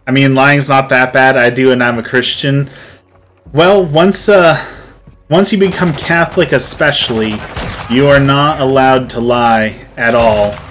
I mean, lying's not that bad. I do, and I'm a Christian. Well, once you become Catholic especially, you are not allowed to lie at all.